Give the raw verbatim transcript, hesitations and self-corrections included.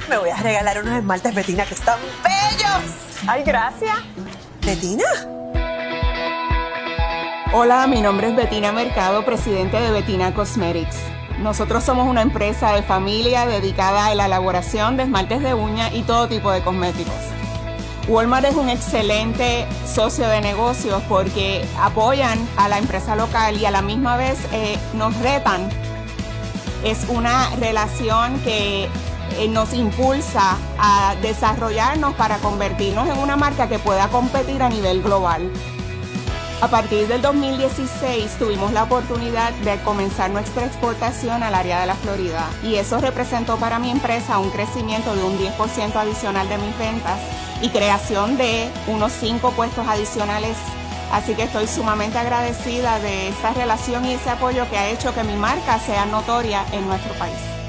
me voy a regalar unos esmaltes Betina que están bellos. Ay, gracias. ¿Betina? Hola, mi nombre es Betina Mercado, presidente de Betina Cosmetics. Nosotros somos una empresa de familia dedicada a la elaboración de esmaltes de uña y todo tipo de cosméticos. Walmart es un excelente socio de negocios porque apoyan a la empresa local y a la misma vez eh, nos retan. Es una relación que eh, nos impulsa a desarrollarnos para convertirnos en una marca que pueda competir a nivel global. A partir del dos mil dieciséis tuvimos la oportunidad de comenzar nuestra exportación al área de la Florida y eso representó para mi empresa un crecimiento de un diez por ciento adicional de mis ventas y creación de unos cinco puestos adicionales. Así que estoy sumamente agradecida de esta relación y ese apoyo que ha hecho que mi marca sea notoria en nuestro país.